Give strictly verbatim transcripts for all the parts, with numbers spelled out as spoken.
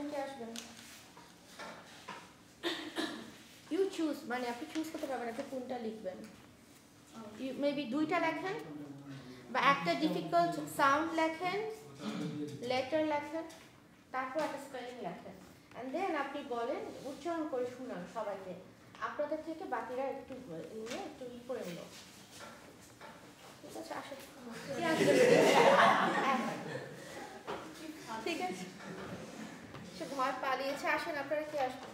আসেন কে আসবেন? You choose, মানে আপনি চুজ করতে পারবেন আপনি কোনটা লিখবেন। মেবি দুইটা লেখেন বা একটা ডিফিকাল্ট সাউন্ড লেখেন, লেটার লেখেন, তারপর একটা স্পেলিং লেখেন, এন্ড দেন আপনি বলেন, উচ্চারণ করে শুনান সবাইকে। আপনাদের থেকে বাকিরা একটু নিয়ে একটু ই করে নিল। ঠিক আছে, আসেন। ঠিক আছে, সে ভয় পালিয়েছে। আসেন, আপনারা কি আসবেন?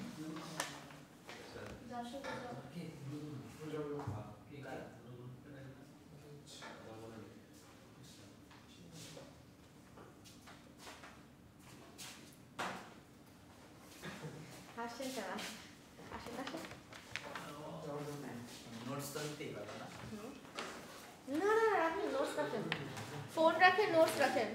আসেন কেন? আসেন আসেন। নোটস তো নিতেই পারবো না। না না রাখেন, নোটস রাখেন, ফোন রাখেন, নোটস রাখেন।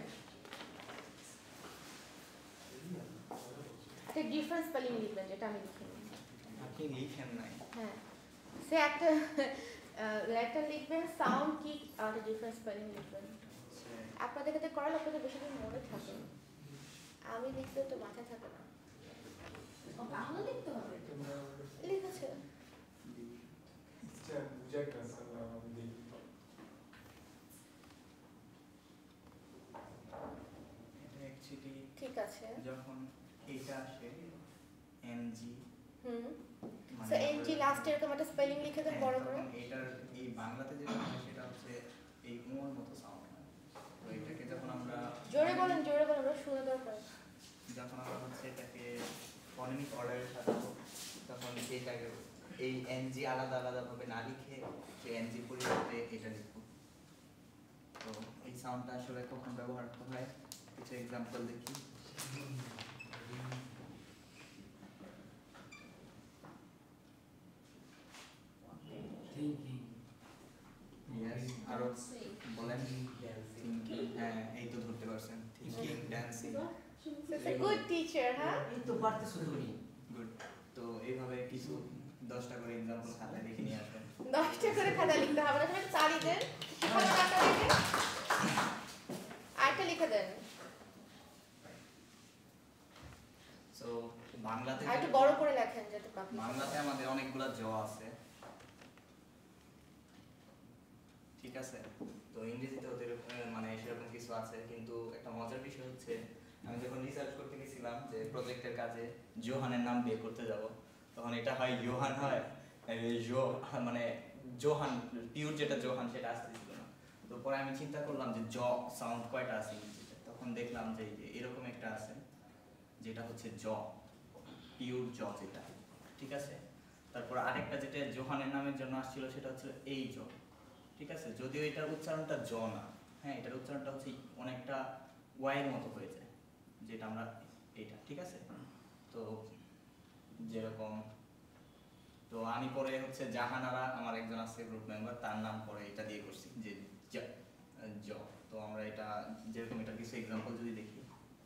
একটা ডিফারেন্স স্পেলিং লিখবেন, যেটা আমি লিখিনি। আপনি লিখেন নাই? হ্যাঁ, সে একটা লেটার লিখবেন, সাউন্ড কি আর ডিফারেন্স স্পেলিং লিখবেন। আপনাদের কাছে করালে আপনাদের বেশি দিন মনে থাকে, আমি লিখতে তো মাথায় থাকে না। বাংলা লিখতে হবে, লিখেছে ঠিক আছে। যখন এটা আসে এনজি, হুম, সো এনজি লাস্টে এরকম একটা স্পেলিং লিখে দেন বড় করে। এটার এই বাংলাতে যেটা হয় সেটা হচ্ছে এই উমর মতো সাউন্ড হয়। তো এটাকে যখন আমরা জোরে বলেন, জোরে বলেন, আমরা শুনে দরকার। যখন আমরা হচ্ছে এটাকে ফনেমিক অর্ডারে সাজাবো, তখন এটাকে এই এনজি আলাদা আলাদা ভাবে না লিখে সেই এনজি পরিবর্তে এটা লিখবো। তো এই সাউন্ডটা আসলে কখন ব্যবহার হয় কিছু এক্সাম্পল দেখি। আরো বলেন। হ্যাঁ, এই তো ধরতে পারছেন, থিংকিং, ড্যান্সিং। গুড টিচার, হ্যাঁ এই তো পারতেছো তুমি। গুড। তো এইভাবে কিছু দশটা করে এক্সাম্পল খাতায় লিখে নিয়ে আসবেন। দশটা করে খাতা লিখতে হবে না, তুমি চালি দেন, খাতা লিখে আরেকটা লিখে দেন। সো বাংলাতে আর একটু বড় করে লেখেন যাতে বাকি। বাংলাতে আমাদের অনেকগুলা জ আছে, ঠিক আছে। তো ইংরেজিতে ওদের মানে সেরকম কিছু আছে, কিন্তু একটা মজার বিষয় হচ্ছে আমি যখন রিসার্চ করতে গেছিলাম যে প্রজেক্টের কাজে জোহানের নাম বের করতে যাব, তখন এটা হয় ইয়োহান হয়, জো মানে জোহান পিওর যেটা জোহান সেটা আসতেছিল না। তো পরে আমি চিন্তা করলাম যে জ সাউন্ড কয়টা আছে ইংরেজিতে, তখন দেখলাম যে এরকম একটা আছে যেটা হচ্ছে জ, পিওর জ যেটা, ঠিক আছে। তারপর আরেকটা যেটা জোহানের নামের জন্য আসছিল সেটা হচ্ছে এই জ, ঠিক আছে। যদিও এটার উচ্চারণটা জ না, হ্যাঁ, এটার উচ্চারণটা হচ্ছে অনেকটা ওয়াইয়ের মতো হয়ে যায়, যেটা আমরা এইটা, ঠিক আছে। তো যেরকম, তো আমি পরে হচ্ছে জাহানারা আমার একজন আছে গ্রুপ মেম্বার, তার নাম পরে এটা দিয়ে করছি যে জ। তো আমরা এটা যেরকম এটা কিছু এক্সাম্পল যদি দেখি,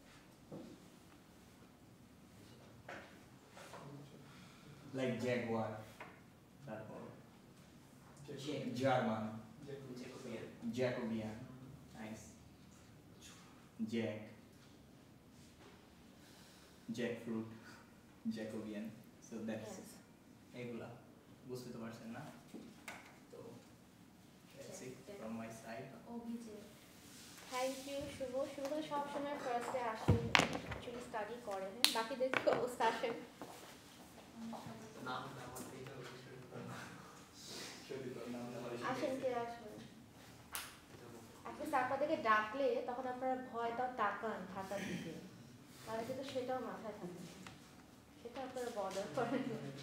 লাইক জ্যাগুয়ার, তারপর German, Jacobean, nice, jack, jackfruit, Jacobean. So that's এগুলা বুঝতে তো পারছেন না? তো that's it from my side. Thank you Shubho. Shubho সব সময় ফার্স্টে আসে, অ্যাকচুয়ালি স্টাডি করে, হ্যাঁ, বাকিদের কি অবস্থা? আসেন। আসেন, কে আসবেন? আপনাদেরকে ডাকলে তখন আপনারা ভয় তাও তাকান খাতার দিকে, তাহলে কিন্তু সেটাও মাথায় থাকে, সেটা আপনারা বদল করেন।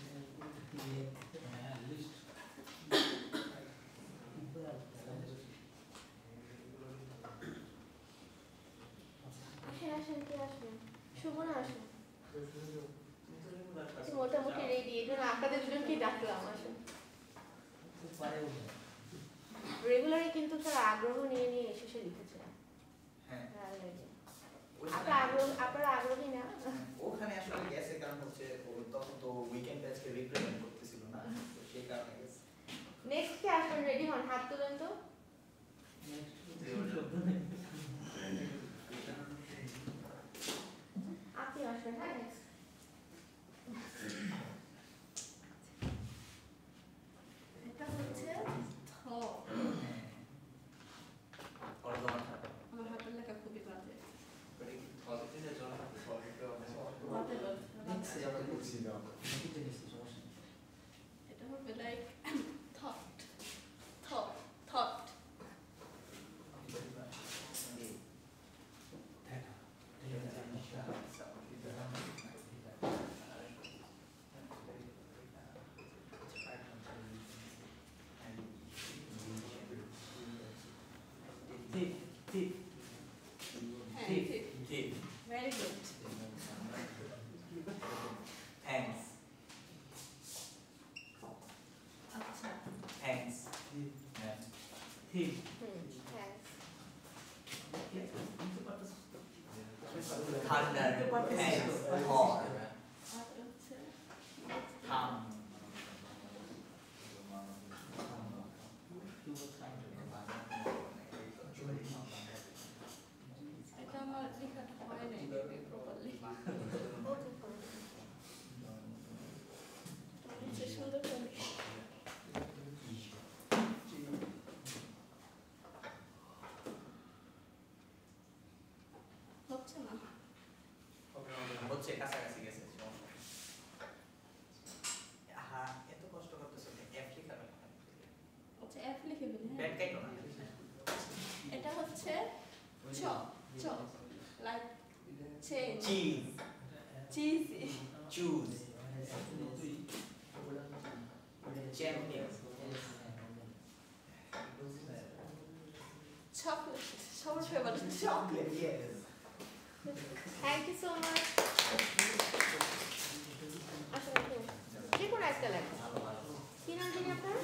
আসেন আসেন, কে আসবেন? শুভ না আসেন? মোটামুটি রেডি, এই জন্য আপনাদের দুজনকেই ডাকলাম। আসেন। রেগুলারই কিন্তু স্যার আগ্রহ নিয়ে নিয়ে এসে সে লিখেছে। হ্যাঁ, আপনারা আগ্রহ আপনারা আগ্রহী না? ওখানে আসলে গেছে কারণ হচ্ছে তখন তো উইকেন্ড ব্যাচকে রিপ্রেজেন্ট করতেছিল না, তো সেই কারণে গেছে। নেক্সট কে আসবেন? রেডি হন, হাত তুলেন তো। আপনি আসুন। Thief. Thief. Very good. Thanks. আচ্ছা Thanks. হ্যাঁ। Thief. Hmm thanks Thunder. Thanks. Or. Thumb. এটা আমার লেখাটা হয় নাই প্রপারলি নিচে সুন্দর করে হচ্ছে না হচ্ছে কাছাকাছি গেছে হ্যাঁ এত কষ্ট করতেছো এফ লেখা আচ্ছা এফ লিখে ফেলি ব্যাট হ্যাঁ কাইটো না এটা হচ্ছে চ চ like change cheese cheesy choose champion chocolate সবার favourite chocolate yes thank you so much আসলে তো যে কোনো একটা লেখা কি নাম জানি আপনার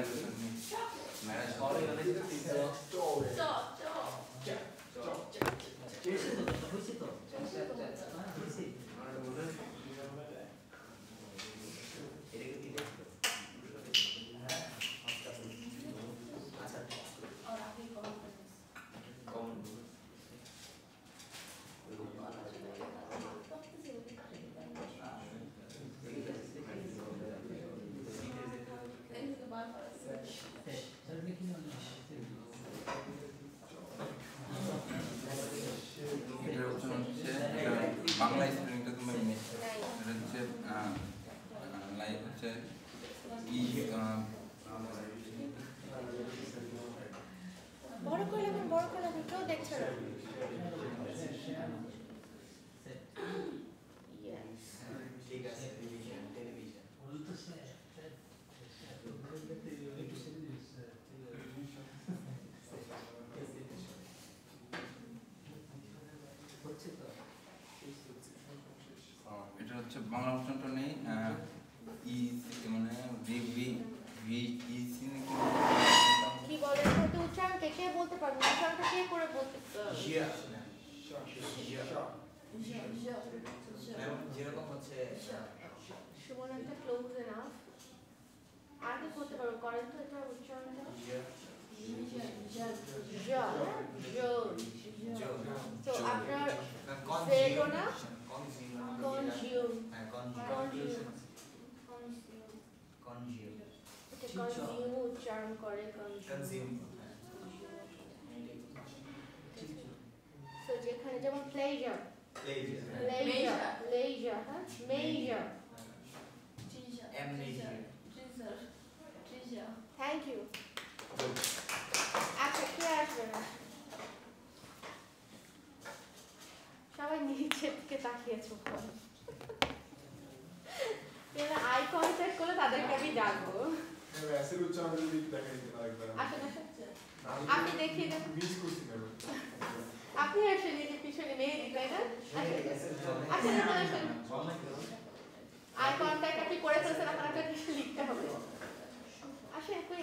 বাংলা স্পেলিংটা তুমি মিস এটা হচ্ছে লাইক হচ্ছে ই বড় করে লেখুন বড় করে লেখুন কেউ দেখছে না Yes. ঠিক আছে টেলিভিশন টেলিভিশন এটা হচ্ছে বাংলা অপশনটা নেই ই মানে ভি ভি ভি ই কি বলেন হয়তো উচ্চারণ কে কে বলতে পারবেন উচ্চারণটা কে করে বলতে জিয়া জিয়া জ যেরকম হচ্ছে সুমনটা ক্লোজ এনাফ আগে বলতে পারবো করেন তো এটা উচ্চারণটা জিয়া জ জো জো তো আপনার কনজিউম ভেরোনা কনজিউম কনজিউম হ্যাঁ কনজিউম কনজিউম কনজিউম এটা কনজিউম উচ্চারণ করে কনজিউম কনজিউম তো যেখানে যেমন প্লেজার প্লেজার প্লেজার প্লেজার হ্যাঁ measure treasure Amnesia. Treasure treasure thank you আচ্ছা কে আসবে না সবাই নিচের দিকে তাকিয়েছো এরা আই কন্ট্যাক্ট করলে তাদেরকে আমি ডাকবো অ্যাসের উচ্চারণ যদি দেখাই দিন আরেকবার আসেন আসেন আপনি দেখিয়ে দেন মিস করছি না আপনি আসেন এই যে পিছনে মেহেদি তাই না আসেন আসেন আসেন আই কন্ট্যাক্ট আপনি করে ফেলছেন আপনার আপনাকে কিছু লিখতে হবে আসেন কই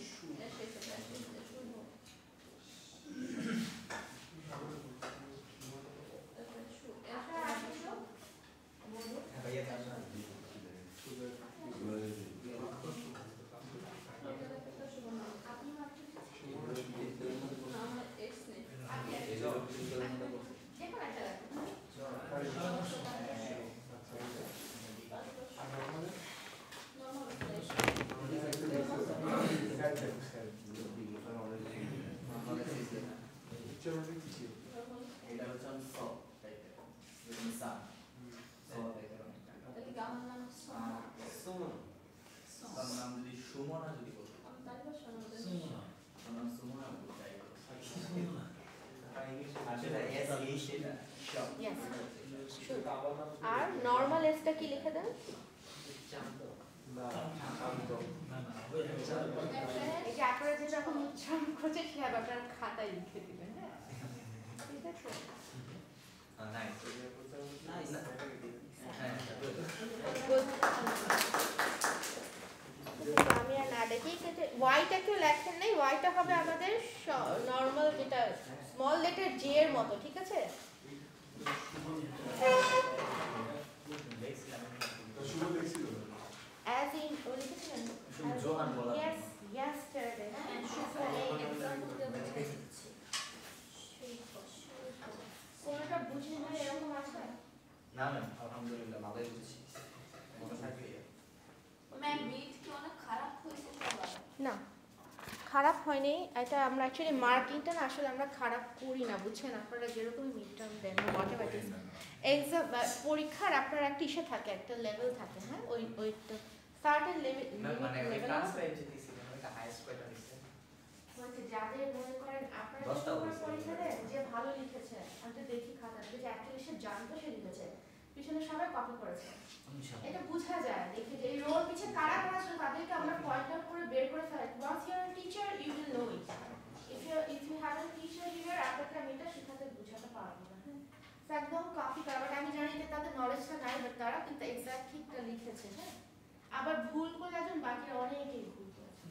ভাইয়া জানা এটা হচ্ছে আমি সব টাইপের সা সব টাইপের আমার নাম সোনা সুমন তার নাম যদি সুমনা যদি বলতো আমি তাই বা সোনা তার নাম সুমনা বলতে আসলে এস এই সেটা ইয়েস আর নরমাল এসটা কি লিখে দেন এই যে আপনারা যেটা এখন উচ্চারণ করছে সেটা আপনারা খাতায় লিখে দিবেন হ্যাঁ ঠিক আছে হ্যাঁ নাইস Nice. হ্যাঁ Good. আমি আর না দেখি কিন্তু ওয়াইটা কেউ লেখেন নাই, ওয়াইটা হবে আমাদের নর্মাল যেটা স্মল লেটার জে এর মতো, ঠিক আছে? শুভ দেখছিল As in, ও লিখেছিলেন? শুধু জোহান বলা Yes, yesterday. হ্যাঁ, শুক্র এই এক্সাম্পল দিয়ে বুঝাচ্ছি। কোনটা বুঝি না এরকম আছে? না ম্যাম আলহামদুলিল্লাহ ভালোই বুঝেছি মনে থাকবে ম্যাম মিট কি অনেক খারাপ হয়েছে সবার? না, খারাপ হয়নি। এটা আমরা অ্যাকচুয়ালি মার্কিংটা না আসলে আমরা খারাপ করি না, বুঝছেন? আপনারা যেরকম মিড টার্ম দেন হোয়াটএভার ইট ইজ, এক্সাম পরীক্ষার আপনার একটা ইস্যু থাকে, একটা লেভেল থাকে, হ্যাঁ? ওই ওই সার্টেন লেভেল মানে ওই লেভেল ট্রান্সফার যে দিছিলেন ওটা হাইয়েস্ট কয়টা দিছে হচ্ছে যাদের মনে করেন আপনারা দশটা যখন হয়েছে। পরীক্ষা দেন যে ভালো লিখেছে, আমি তো দেখি খাতা যে অ্যাকচুয়ালি সে জানতো সে লিখেছে, পিছনে সবাই কপি করেছে, এটা বোঝা যায়। দেখি যে এই রোল পিছে কারা কারা ছিল তাদেরকে আমরা পয়েন্ট আউট করে বের করে ফেলাই। Once you are a teacher you will know it, if you if you have a teacher here আপনাকে আমি এটা শেখাতে বোঝাতে পারবো না, হ্যাঁ? তো একদম কপি করা, বাট আমি জানি যে তাদের নলেজটা নাই, বাট তারা কিন্তু এক্সাক্ট ঠিকটা লিখেছে, হ্যাঁ? আবার ভুল করে একজন বাকি অনেকেই ভুল করেছে।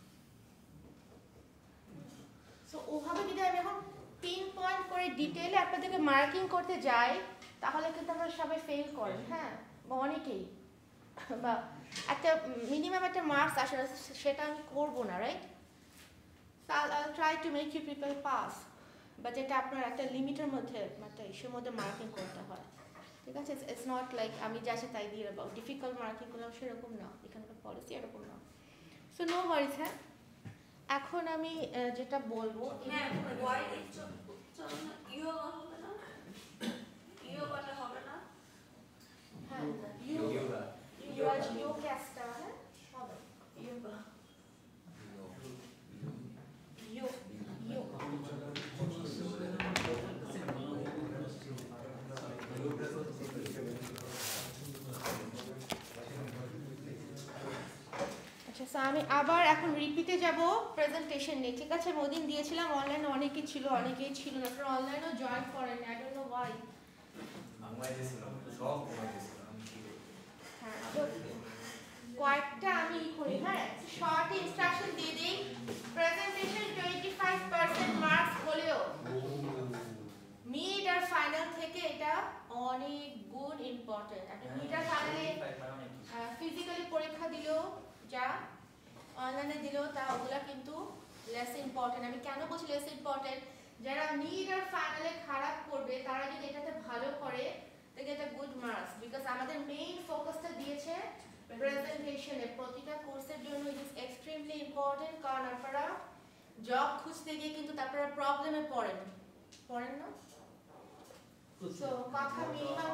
সো ওভাবে যদি আমি এখন পিন পয়েন্ট করে ডিটেইলে আপনাদেরকে মার্কিং করতে যাই তাহলে কিন্তু আমরা সবাই ফেল করেন, হ্যাঁ? বা অনেকেই, বা একটা মিনিমাম একটা মার্কস আসে না, সেটা আমি করবো না, right? I try to make you people pass, বা যেটা আপনার একটা লিমিটের মধ্যে একটা ইস্যুর মধ্যে মার্কিং করতে হয়, ঠিক আছে? ইটস নট লাইক আমি যা আছে তাই দিয়ে দেবো, ডিফিকাল্ট মার্কিং করলাম সেরকম না, এখানকার পলিসি এরকম না। সো নো ওয়ারিজ, হ্যাঁ? এখন আমি যেটা বলবো, ম্যাম ওয়াই উচ্চারণ ইয়োগা হবে না? ইয়োগাটা হবে না? হ্যাঁ you yoga you are you ক্যাস্টা, হ্যাঁ হবে ইয়োগা ইউ ইউ আচ্ছা, সো আমি আবার এখন রিপিটে যাব প্রেজেন্টেশন নিয়ে, ঠিক আছে? ওদিন দিয়েছিলাম অনলাইনে, অনেকেই ছিল অনেকেই ছিল না, আপনারা অনলাইনেও জয়েন করেন, আই ডোন্ট নো ওয়াই। বাংলায় দিছিলাম সব বাংলায় দিছিলাম আমি কি করব হ্যাঁ, তো কয়েকটা আমি ই করি, হ্যাঁ? শর্ট ইনস্ট্রাকশন দিয়ে দিই। Presentation twenty five percent marks হলেও মিড আর ফাইনাল থেকে এটা অনেক গুণ ইম্পর্টেন্ট। আপনি মিড আর ফাইনালে ফিজিক্যালি পরীক্ষা দিলেও যা, অনলাইনে দিলেও তা, ওগুলা কিন্তু লেস ইম্পর্টেন্ট। আমি কেন বলছি লেস ইম্পর্টেন্ট? যারা মিড আর ফাইনালে খারাপ করবে তারা যদি এটাতে ভালো করে তাহলে এটা গুড মার্কস, বিকজ আমাদের মেইন ফোকাসটা দিয়েছে প্রেজেন্টেশনে। প্রতিটা কোর্সের জন্য ইট ইজ এক্সট্রিমলি ইম্পর্টেন্ট, কারণ আপনারা জব খুঁজতে গিয়ে কিন্তু তারপরে প্রবলেমে পড়েন, পড়েন না? সো কথা মিনিমাম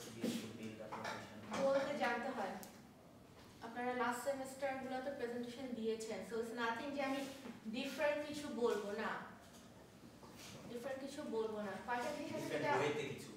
বলতে জানতে হয়। আপনারা লাস্ট সেমিস্টার গুলোতে প্রেজেন্টেশন দিয়েছেন, সো ইটস নাথিং যে আমি ডিফারেন্ট কিছু বলবো না, ডিফারেন্ট কিছু বলবো না। কয়টা জিনিস আছে যেটা বইতে কিছু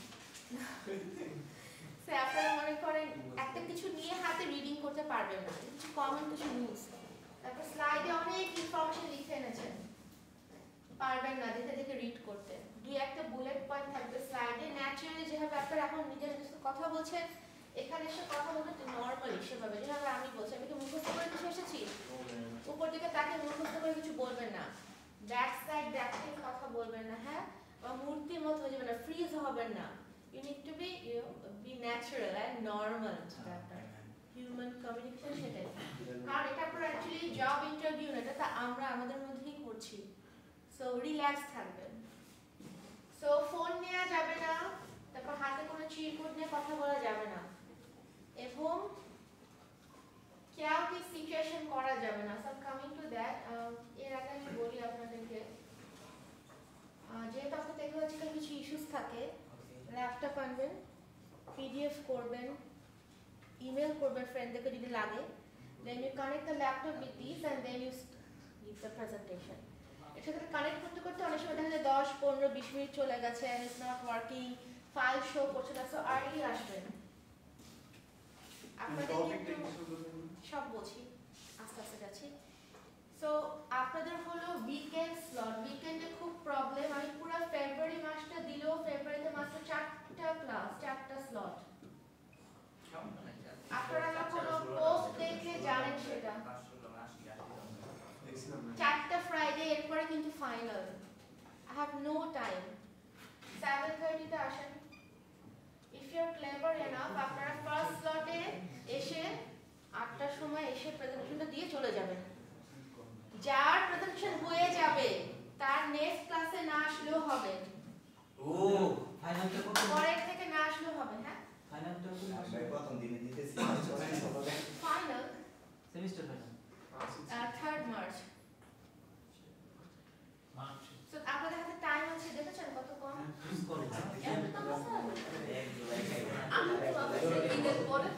সে আপনারা মনে করেন একটা কিছু নিয়ে হাতে রিডিং করতে পারবেন না, কিছু কমন কিছু নিউজ, তারপর স্লাইডে অনেক ইনফরমেশন লিখে এনেছেন, পারবেন না দেখে দেখে রিড করতে। দুই একটা বুলেট পয়েন্ট থাকবে স্লাইডে, ন্যাচারালি যেভাবে আপনারা এখন নিজের নিজের সাথে কথা বলছেন, এখানে এসে কথা বলবেন নর্মালি সেভাবে যেভাবে আমি বলছি। আমি কি মুখস্থ করে কিছু এসেছি? উপর দিকে তাকে মুখস্থ করে কিছু বলবেন না, ব্যাক সাইড ব্যাক সাইড কথা বলবেন না, হ্যাঁ? বা মূর্তির মতো হয়ে যাবেন না, ফ্রিজ হবেন না। You need to be, you know, be natural and normal. Human communication সেটাই। কারণ এটা পুরো অ্যাকচুয়ালি জব ইন্টারভিউ না, এটা তো আমরা আমাদের মধ্যেই করছি। সো রিল্যাক্স থাকবেন। সো ফোন নেওয়া যাবে না, তারপর হাতে কোনো চিরকুট নিয়ে কথা বলা যাবে না, এবং chaotic সিচুয়েশন করা যাবে না। সো কামিং টু দ্যাট, এর আগে আমি বলি আপনাদেরকে, যেহেতু আপনার টেকনোলজিক্যাল কিছু ইস্যুস থাকে, ল্যাপটপ আনবেন, পিডিএফ করবেন, ইমেল করবেন ফ্রেন্ডদেরকে যদি লাগে, then you connect the laptop with these and then you give the presentation. এর সাথে কানেক্ট করতে করতে অনেক সময় দেখা যায় দশ পনেরো বিশ মিনিট চলে গেছে, and it's not working, file show করছে না, সো আর্লি আসবেন। আপনাদের কিন্তু সব বলছি, আস্তে আস্তে যাচ্ছি। সো আপনাদের হলো উইকেন্ড স্লট, উইকেন্ডে খুব প্রবলেম। আমি পুরো ফেব্রুয়ারি মাসটা দিলেও ফেব্রুয়ারিতে মাত্র চার অ্যাসেম্বলিতে আসেন, if you are clever enough আপনারা ফার্স্ট স্লটে এসে আটটার সময় এসে প্রেজেন্টেশনটা দিয়ে চলে যাবেন। যার প্রেজেন্টেশন হয়ে যাবে তার নেক্সট ক্লাসে না আসলেও হবে। ও ফাইনালটা কত? পরের থেকে না আসলেও হবে। হ্যাঁ ফাইনালটা আমরা প্রথম দিনে দিতেছি। Final semester final third March. March so আপনাদের হাতে টাইম আছে, দেখেছেন কত কম? আমি তো ভাবছি ঈদের পরে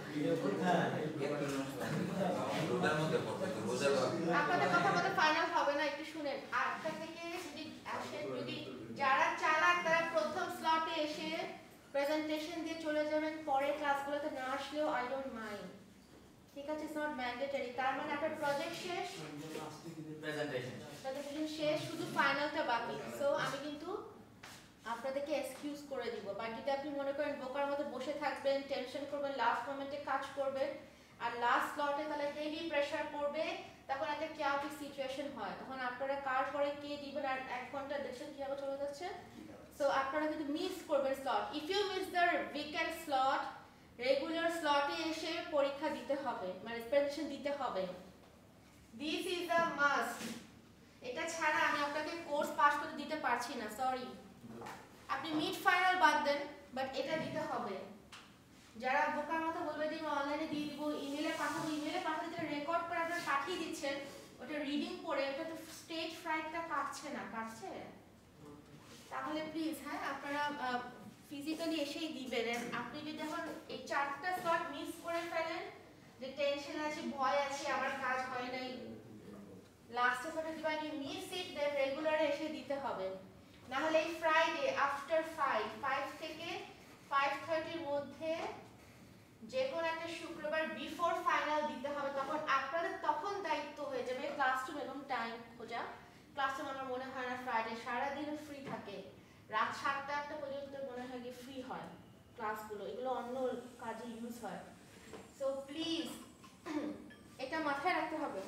আপনাদের কথা মতো ফাইনাল হবে না, একটু শুনেন। আটটা থেকে যদি আসেন, যদি যারা চালাক তারা প্রথম স্লটে এসে প্রেজেন্টেশন দিয়ে চলে যাবেন, পরের ক্লাসগুলোতে না আসলেও আই ডোন্ট মাইন্ড, ঠিক আছে? It's not mandatory. তার মানে আপনার প্রজেক্ট শেষ, প্রেজেন্টেশন প্রেজেন্টেশন শেষ, শুধু ফাইনালটা বাকি। সো আমি কিন্তু আপনাদেরকে এক্সকিউজ করে দিব। বাট যদি আপনি মনে করেন বোকার মতো বসে থাকবেন, টেনশন করবেন, লাস্ট মোমেন্টে কাজ করবেন, আর লাস্ট স্লটে তাহলে হেভি প্রেশার পড়বে, তখন একটা chaotic সিচুয়েশন হয়। তখন আপনারা কার পরে কে দিবেন, আর এক ঘন্টা দেখছেন কিভাবে চলে যাচ্ছে। সো আপনারা কিন্তু মিস করবেন slot. If you miss the weekend slot, regular স্লটে এসে পরীক্ষা দিতে হবে, মানে প্রেজেন্টেশন দিতে হবে। This is the must. এটা ছাড়া আমি আপনাকে কোর্স পাস করতে দিতে পারছি না, সরি। আপনি মিড ফাইনাল বাদ দেন, বাট এটা দিতে হবে। যারা বোকার মতো বলবে যে আমি অনলাইনে দিয়ে দিব, ইমেলে পাঠাবো, ইমেলে পাঠাতে যেটা রেকর্ড করে আপনারা পাঠিয়ে দিচ্ছেন, ওটা রিডিং পড়ে ওটা তো স্টেজ ফ্রাইটটা কাটছে না, কাটছে? তাহলে প্লিজ হ্যাঁ আপনারা ফিজিক্যালি এসেই দিবেন। আপনি যদি এখন এই চারটা স্লট মিস করে ফেলেন, যে টেনশন আছে, ভয় আছে, আমার কাজ হয় নাই, লাস্টে স্লটে দিবেন, ইউ মিস ইট, দেন রেগুলারে এসে দিতে হবে। না হলে এই ফ্রাইডে আফটার ফাইভ ফাইভ থেকে ফাইভ থার্টির মধ্যে যে কোনো একটা শুক্রবার বিফোর ফাইনাল দিতে হবে। তখন আপনাদের তখন দায়িত্ব হয়ে যাবে ক্লাসরুম এবং টাইম খোঁজা। ক্লাসরুম আমার মনে হয় না ফ্রাইডে সারাদিন ফ্রি থাকে, রাত সাতটা আটটা পর্যন্ত মনে হয় কি ফ্রি হয় ক্লাসগুলো, এগুলো অন্য কাজে ইউজ হয়। সো প্লিজ এটা মাথায় রাখতে হবে।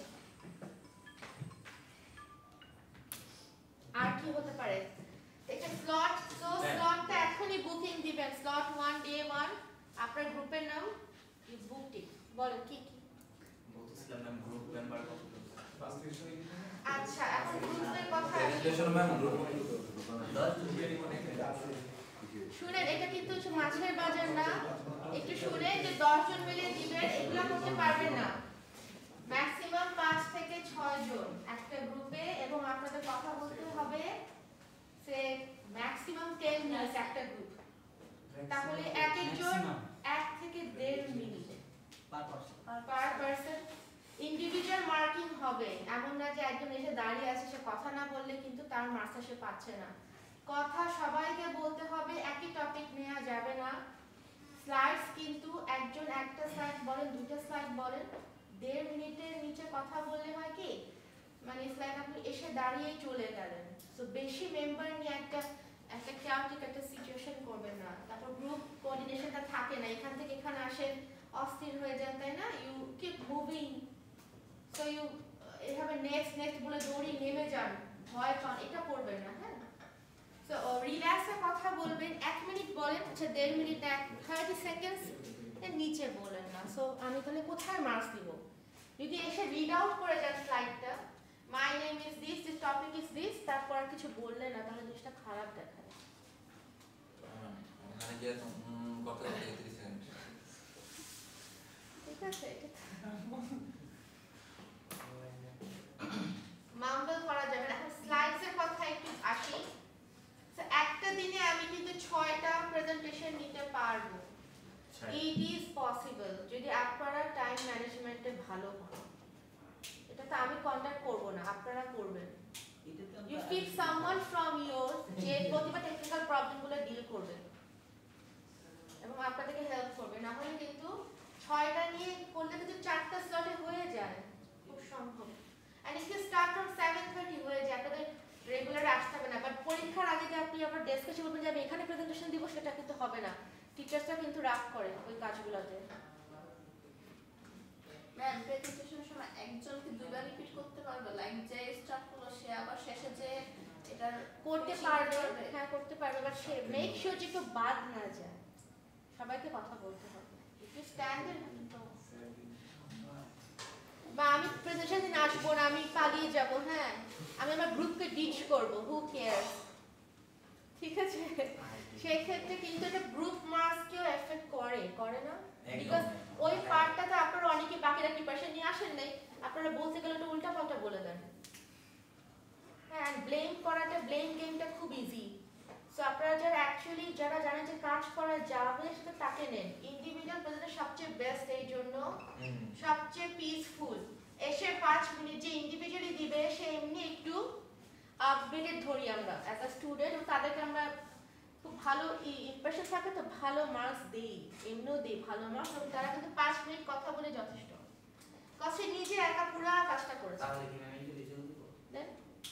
আর কি হতে পারে? এটা স্লট, সো স্লটটা এখনই বুকিং দিবেন। স্লট ওয়ান ডে ওয়ান আপনার গ্রুপের নাম ইউ বুকড ইট। বলেন কি কি বলতেছিলাম ম্যাম গ্রুপ মেম্বার কত? আচ্ছা এখন গ্রুপের কথা প্রেজেন্টেশন ম্যাম গ্রুপ শুনেন, এটা কিন্তু হচ্ছে মাছের বাজার না। একটু শুনেন যে দশ জন মিলে দিবেন, এগুলা করতে পারবেন না। ম্যাক্সিমাম পাঁচ থেকে ছয় জন একটা গ্রুপে, এবং আপনাদের কথা বলতে হবে সে ম্যাক্সিমাম দশ মিনিট একটা গ্রুপ। তাহলে এক একজন এক থেকে দেড় minute per person per person. Individual marking হবে, এমন না যে একজন এসে দাঁড়িয়ে আছে, সে কথা না বললে কিন্তু তার মার্কস সে পাচ্ছে না। কথা সবাইকে বলতে হবে, একই টপিক নেওয়া যাবে না। স্লাইডস কিন্তু একজন একটা স্লাইড বলেন, দুটো স্লাইড বলেন, দেড় মিনিটের নিচে কথা বললে হয় কি, মানে স্লাইড আপনি এসে দাঁড়িয়েই চলে গেলেন। সো বেশি মেম্বার নিয়ে একটা একটা chaotic একটা সিচুয়েশন করবেন না। তারপর গ্রুপ কোঅর্ডিনেশনটা থাকে না, এখান থেকে এখানে আসেন অস্থির হয়ে যান, তাই না? You keep moving, so you এভাবে নেক্সট নেক্সট বলে দৌড়ি নেমে যান, ভয় পান, এটা করবেন না। হ্যাঁ, সো রিল্যাক্সে কথা বলবেন, এক মিনিট বলেন, আচ্ছা দেড় মিনিট না, থার্টি সেকেন্ডস এর নিচে বলেন না। সো আমি তাহলে কোথায় মার্কস দিব? যদি এসে রিড আউট করে যান স্লাইডটা, my name is this, this topic is this, তারপর আর কিছু বললে না, তাহলে জিনিসটা খারাপ দেখায়। ওখানে গিয়ে কত তেত্রিশ সেকেন্ড ঠিক আছে, মাম্বল করা যাবে না। এখন স্লাইডস এর কথা একটু আসি। সো একটা দিনে আমি কিন্তু ছয়টা প্রেজেন্টেশন নিতে পারবো। ইট ইজ পসিবল যদি আপনারা টাইম ম্যানেজমেন্টে ভালো হন। এটা তো আমি কন্টাক্ট করব না, আপনারা করবেন। You pick someone from your যে প্রতিটা টেকনিক্যাল প্রবলেমগুলো ডিল করবে এবং আপনাদেরকে হেল্প করবে। না হলে কিন্তু ছয়টা নিয়ে করলে কিন্তু চারটা স্লটে হয়ে যায়, খুব সম্ভব। And if you start from seven thirty হয়ে যায়, আপনাদের রেগুলার আসতে হবে না। বাট পরীক্ষার আগে যে আপনি আপনার ডেস্কে এসে বলবেন যে আমি এখানে প্রেজেন্টেশন দিব, সেটা কিন্তু হবে না। টিচার্সরা কিন্তু রাগ করে ওই কাজগুলোতে। ম্যাম প্রেজেন্টেশনের সময় একজনকে দুইবার রিপিট করতে পারবে, লাইক যে স্টার্ট করলো সে আবার শেষে যে এটা এটার করতে বেশি পারবে, করবে। হ্যাঁ করতে পারবে, বাট সে মেক শিওর যে কেউ বাদ না যায়, সবাইকে কথা বলতে হবে। একটু স্ট্যান্ডার্ড বা আমি প্রেজেন্টেশন দিন আসবো না, আমি পালিয়ে যাব, হ্যাঁ আমি আমার গ্রুপকে ডিচ করব, হু কেয়ার, ঠিক আছে? সেই ক্ষেত্রে কিন্তু এটা গ্রুপ মার্কসকেও এফেক্ট করে, করে না? বিকজ ওই পার্টটাতে আপনারা অনেকে বাকিরা প্রিপারেশন নিয়ে আসেন নাই, আপনারা বলতে গেলে তো উল্টা পাল্টা বলে দেন। হ্যাঁ, ব্লেম করাটা, ব্লেম গেমটা খুব ইজি। সো আপনারা যারা অ্যাকচুয়ালি যারা জানেন যে কাজ করা যাবে সেটা তাকে নেন। ইন্ডিভিজুয়াল প্রেজেন্টেশন সবচেয়ে বেস্ট এই জন্য, সবচেয়ে পিসফুল। এসে পাঁচ মিনিট যে ইন্ডিভিজুয়ালি দিবে সে এমনি একটু আপডেটেড ধরি আমরা অ্যাজ আ স্টুডেন্ট, তাদেরকে আমরা খুব ভালো ইমপ্রেশন থাকে তো ভালো মার্কস দিই, এমনিও দিই ভালো মার্কস, এবং তারা কিন্তু পাঁচ মিনিট কথা বলে যথেষ্ট, কারণ সে নিজে একা পুরো কাজটা করেছে। তাহলে কি আমি একটু রিজন দিব? দেন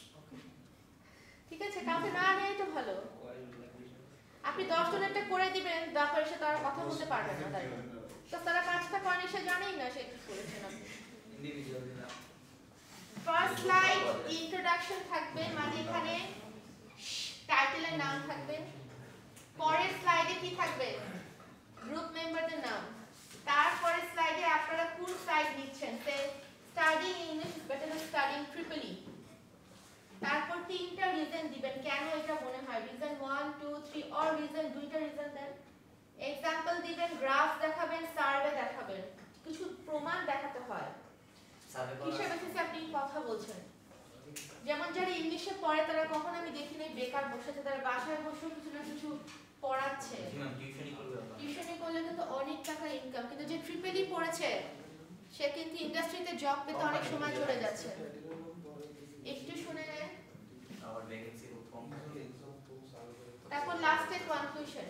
ঠিক আছে, কাউকে না নেই তো ভালো। আপনি দশ জনেরটা করে দিবেন, তারপর এসে তারা কথা বলতে পারবেন না, তাই না? তো তারা কাজটা করেন, সে জানেই না সে কি করেছেন। আপনি ইন্ডিভিজুয়াল দিলাম। ফার্স্ট স্লাইড ইন্ট্রোডাকশন থাকবে, মানে এখানে টাইটেলের নাম থাকবে। পরের স্লাইডে কি থাকবে? গ্রুপ মেম্বারদের নাম। তারপরের স্লাইডে আপনারা কোন সাইড নিচ্ছেন, say studying English is better than studying triple E. তারপর তিনটা রিজন দিবেন কেন এটা মনে হয়, reason one two three or reason, দুইটা রিজন দেন। এক্সাম্পল দিবেন, গ্রাফ দেখাবেন, সার্ভে দেখাবেন, কিছু প্রমাণ দেখাতে হয় কিসের বেসিসে আপনি কথা বলছেন। যেমন যারা ইংলিশে পড়ে তারা কখন আমি দেখি নাই বেকার বসেছে, তারা বাসায় বসে কিছু না কিছু পড়াচ্ছে, টিউশনি করলে কিন্তু অনেক টাকা ইনকাম। কিন্তু যে ট্রিপল ই পড়েছে সে কিন্তু ইন্ডাস্ট্রিতে জব পেতে অনেক সময় চলে যাচ্ছে। একটু শুনে নেন। আবার ভ্যাকেন্সি খুব কম। তারপর লাস্টে কনক্লুশন।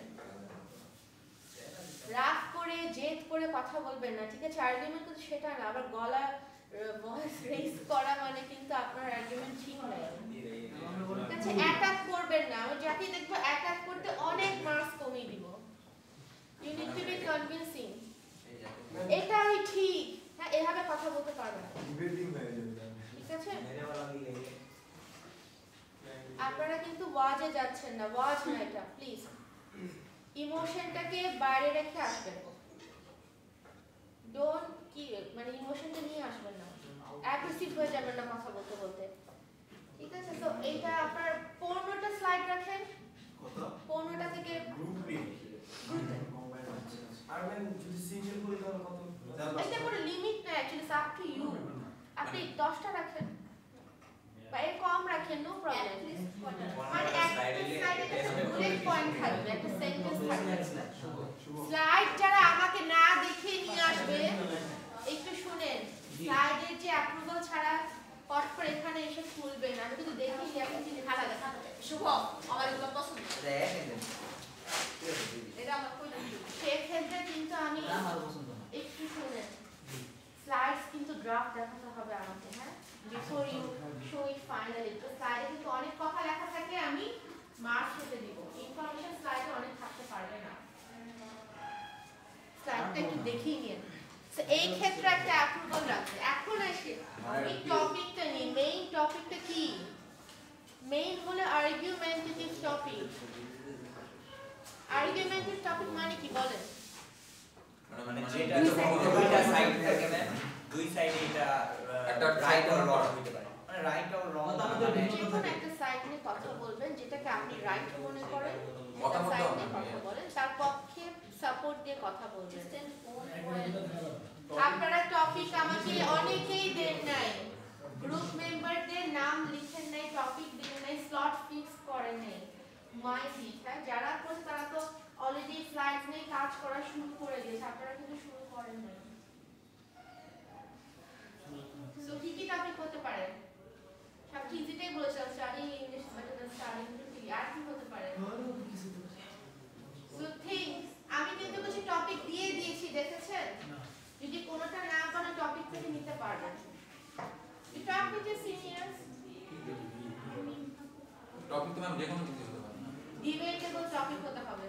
রাগ করে জেদ করে কথা বলবেন না, ঠিক আছে? আর্গুমেন্ট কিন্তু সেটা না, আবার গলা ভয়েস রেজ করা মানে কিন্তু আপনার আর্গুমেন্ট ঠিক নাই, ঠিক আছে? অ্যাটাক করবেন না, আমি যাকে দেখবো অ্যাটাক করতে অনেক মার্কস কমিয়ে দিব। You need to be convincing, এটা আমি ঠিক, হ্যাঁ এভাবে কথা বলতে পারবেন না, ঠিক আছে? আপনারা কিন্তু ওয়াজে যাচ্ছেন না, ওয়াজ না এটা, প্লিজ ইমোশনটাকে বাইরে রেখে আসবেন। ডোন্ট কি মানে ইমোশনটা নিয়ে আসবেন না, অ্যাগ্রেসিভ হয়ে যাবেন না কথা বলতে বলতে, ঠিক আছে? তো এইটা আপনার পনেরোটা স্লাইড রাখেন, পনেরোটা থেকে আর ম্যাম যদি সিঙ্গেল করি তাহলে কত? এটা কোনো লিমিট না, actually it's up to you. আপনি দশটা রাখেন বা এর কম রাখেন, নো প্রবলেম। মানে একটা স্লাইডে একটা বুলেট পয়েন্ট থাকবে, একটা সেন্টেন্স থাকবে। স্লাইড যারা আমাকে না দেখে নিয়ে আসবে একটু শুনেন, স্লাইডের যে অ্যাপ্রুভাল ছাড়া পট করে এখানে এসে খুলবেন, আমি কিন্তু দেখি আপনি যদি ভালো লাগে শুভ আমার এগুলো পছন্দ, এটা আমার কই সেক্ষেত্রে কিন্তু আমি একটু শুনেন, স্লাইডস কিন্তু ড্রাফট দেখাতে হবে আমাকে, হ্যাঁ, before you show it finally. তো স্লাইডে কিন্তু অনেক কথা লেখা থাকে, আমি মার্কস দিতে দিব, ইনফরমেশন স্লাইডে অনেক থাকতে পারবে না, স্লাইডটা একটু দেখিয়ে নিন। তো এই ক্ষেত্রে একটা অ্যাপ্রুভাল রাখবে। এখন আসি এই টপিকটা নিয়ে, মেইন টপিকটা কি? মেইন হলো আর্গুমেন্টেটিভ টপিক। আর্গুমেন্টেটিভ টপিক মানে কি বলেন? মানে যেটা দুইটা সাইড থাকে না, দুই সাইডে এটা একটা রাইট অর রং হতে পারে, মানে রাইট অর রং মানে যে কোনো একটা সাইড নিয়ে কথা বলবেন যেটাকে আপনি রাইট মনে করেন, মতামত নিয়ে কথা বলেন, তার পক্ষে সাপোর্ট দিয়ে কথা বলবেন। আপনারা টপিক আমাকে অনেকেই দেন নাই, গ্রুপ মেম্বারদের নাম লিখেন নাই, টপিক দেন নাই, স্লট ফিক্স করেন নাই, মাই লিখা যারা করছে তারা তো অলরেডি স্লাইডস নিয়ে কাজ করা শুরু করে দিয়েছে, আপনারা কিন্তু শুরু করেন নাই। সো কি কি টপিক হতে পারে? সব ইজিটাই বলেছিলাম, studying English better than studying triple E. আর কি হতে পারে? সো থিংস আমি কিন্তু কিছু টপিক দিয়ে দিয়েছি, দেখেছেন? যদি কোনোটা না পারেন টপিক থেকে নিতে পারবেন। You talk with your seniors. Topic তো ম্যাম যে কোনো কিছু হতে পারে, ডিবেটেবল টপিক হতে হবে।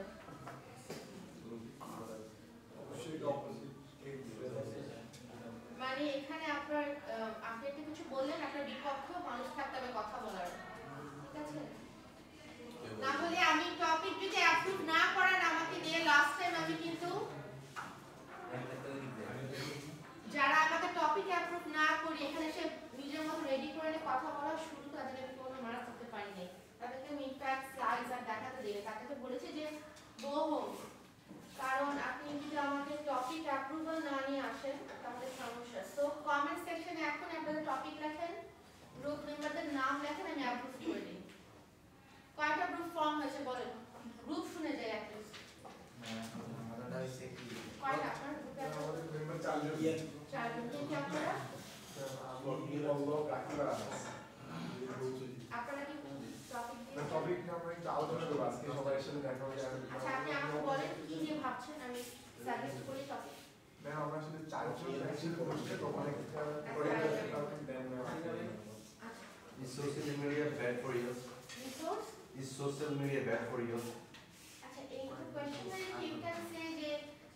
মানে এখানে আপনার আপনি একটা কিছু বললেন, আপনার বিপক্ষেও মানুষ থাকতে হবে কথা বলার, ঠিক আছে? আপনাকে বলেছি যে গো হোম, কারণ আপনি যদি আমাকে টপিক অ্যাপ্রুভাল না নিয়ে আসেন তাহলে সমস্যা। সো কমেন্ট সেকশনে এখন আপনাদের টপিক লেখেন, গ্রুপ মেম্বারদের নাম লেখেন, আমি অ্যাপ্রুভ করে দিই। কয়টা গ্রুপ ফর্ম হয়েছে বলেন, গ্রুপ শুনে যাই অ্যাটলিস্ট। কয়টা আপনার গ্রুপে? আমাদের মেম্বার চারজন। চারজন। কে কে আপনারা? আপনারা কি টপিক দিয়েছেন? টপিক আমরা একটু আলোচনা করব আজকে সবাই একসাথে দেখা হবে। আচ্ছা আপনি আমাকে বলেন কি নিয়ে ভাবছেন, আমি সাজেস্ট করি টপিক। ম্যাম আমরা আসলে চারজন একসাথে বসে তো অনেকটা করে টপিক দেন। Is social media bad for you? Resource? Is social media bad for you? আচ্ছা এই কোশ্চেনে you can say যে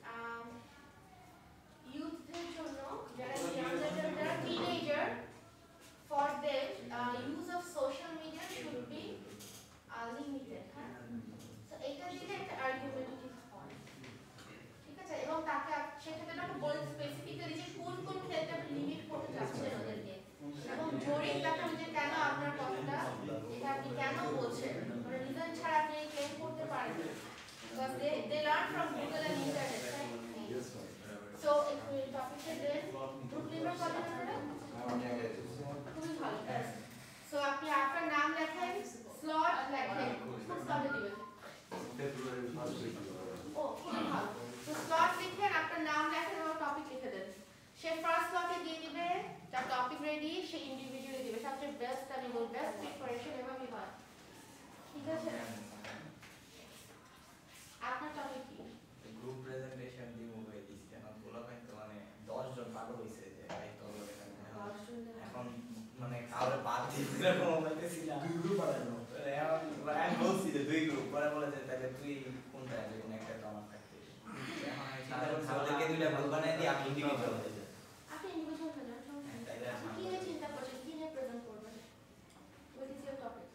ইউথদের জন্য যারা ইয়াংদের যারা teenager for them uh, use of social media should be uh, limited, হ্যাঁ? So এটা দিলে একটা argumentative হয়, ঠিক আছে? এবং তাকে সেক্ষেত্রে একটা বল স্পেসিফিক্যালি যে কোন কোন ক্ষেত্রে আপনি লিমিট করতে যাচ্ছেন ওদেরকে, এবং জোরিং দেখানো যে কেন আপনার কথাটা এটা আপনি কেন বলছেন, মানে রিজন ছাড়া আপনি ক্লেম করতে পারেন না, because they they learn from Google and internet, right? Yes, sir. So if we topic এর দেন গ্রুপ লিডার কত আপনারা? খুবই ভালো। সো আপনি আপনার নাম লেখেন, স্লট লেখেন, কোন স্লটে দিবেন? February first week. ও খুবই ভালো। তো স্লট লিখেন, আপনার নাম লেখেন এবং টপিক লিখে দেন। সে ফার্স্ট স্লটে দিয়ে দিবে, তার টপিক রেডি, সে ইন্ডিভিজুয়ালি দিবে। সবচেয়ে বেস্ট আমি বলবো, বেস্ট প্রিপারেশন এভাবেই হয়, ঠিক আছে? আপনার টপিক কি? গ্রুপ প্রেজেন্টেশন দিব হয়ে দিছি, এখন বলা পাই তো মানে দশ জন পাগল হইছে যে ভাই তো এখন মানে কাউরে বাদ দিতে এরকম হইতেছি না। দুই গ্রুপ বানানো। এখন আমি বলছি যে দুই গ্রুপ পরে বলে যে তাহলে তুই কোনটা যে কোন একটা তো আমার থাকতে এখন আমি চিন্তা করছি ওদেরকে দুইটা গ্রুপ বানাই দিই, আমি ইন্ডিভিজুয়াল হয়ে যাই। আপনি ইন্ডিভিজুয়াল হয়ে যান, সমস্যা নেই। আপনি কি নিয়ে চিন্তা করছেন, কি নিয়ে প্রেজেন্ট করবেন? What is your topic?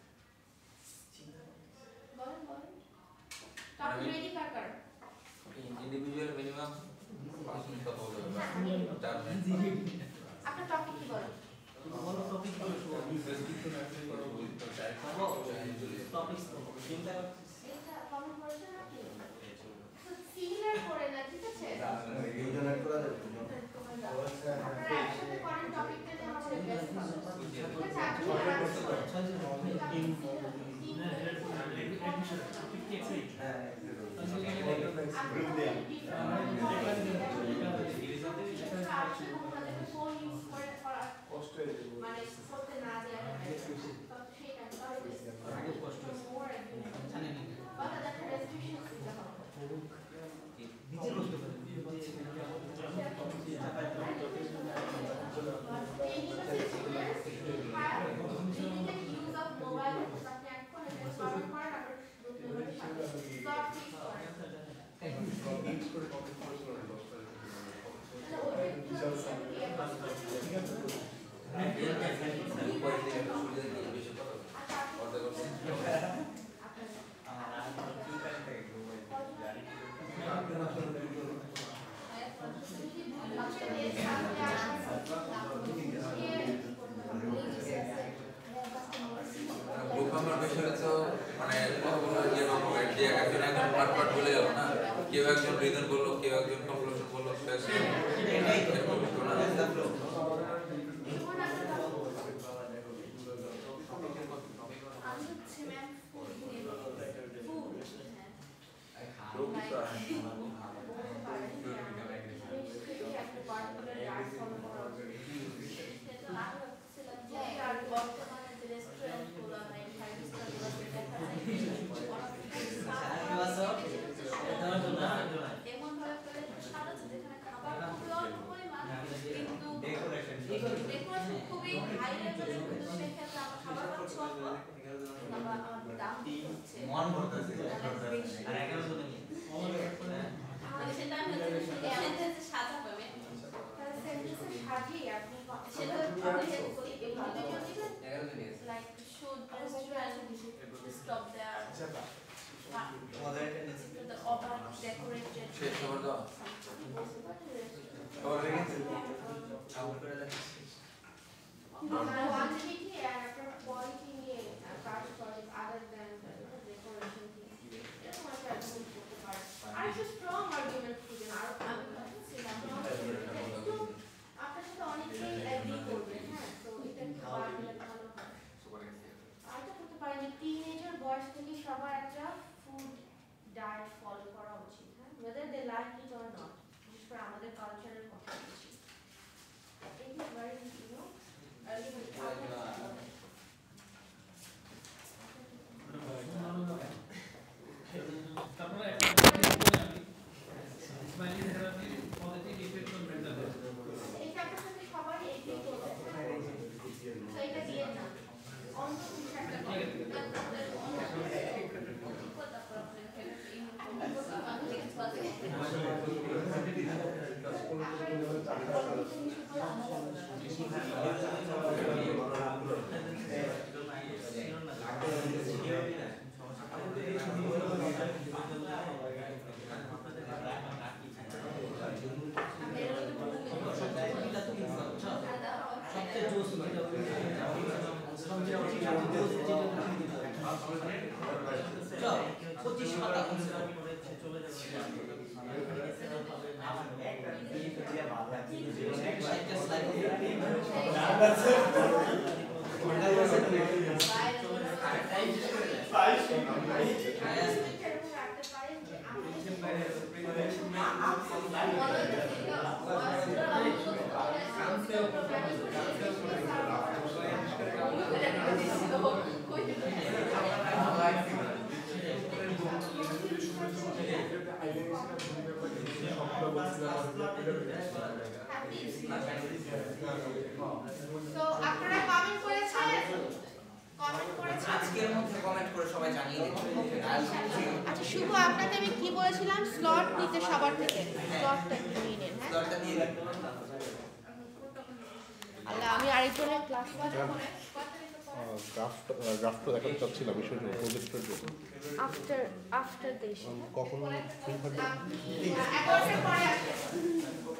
বলেন বলেন। টপিক রেডি কার কার? ইন্ডিভিজুয়াল মিনিমাম পাঁচ মিনিট কথা বলতে হবে, চার মিনিট। আপনার টপিক কি বলেন? বলো টপিক কি টপিক চিন্তা এটা কমেন্ট করেছেন আপনি? সিমিলার করে না, ঠিক আছে? Revision add করা যাবে? আপনারা একসাথে করেন টপিকটা যে আমাদের বেস্ট হবে। ঠিক আছে, আপনি কষ্ট হয়ে যাবে। মানে করতে না দেওয়া সেটা আগে কষ্ট জানেন বাট দ্যাট রেস্ট্রিকশনস দিতে হবে। নিজে করতে পারেন কেউ একজন রিজন বললো, কেউ একজন কনক্লুশন বললো, মন করতেছে আর এগারো জন নিয়ে মানে সেটা আমি সেন্টেন্সে সাজা পাবে তাহলে সেন্টেন্সে সাজিয়ে আপনি সেটা like should restaurant stop there আমাদের টেন্ডেন্সি the over decorated শেষ খবর দাও। খবর হয়ে গেছে আউট করে যাচ্ছি quantity and quality নিয়ে কাজ করে other than decoration things. তারপরে একটা আমি smiley therapy positive effect on mental health এই চ্যাপ্টার সাথে সবারই এগ্রি করবে সো এটা দিয়ে না অন্য কিছু একটা তো আপনারা কমেন্ট করেছেন কমেন্ট করেছেন আজকের মধ্যে কমেন্ট করে সবাই জানিয়ে দিন আচ্ছা শুভ আপনাকে আমি কি বলেছিলাম স্লট নিতে সবার থেকে স্লটটা নিয়ে নেন হ্যাঁ স্লটটা দিয়ে দিন আল্লাহ আমি আরেকজনের ক্লাস গ্রাফ গ্রাফটা দেখাতে চাচ্ছিলাম বিষয়টা প্রজেক্টের জন্য আফটার আফটার দিস কখন ফ্রি থাকবে এগারোটার পরে আসবে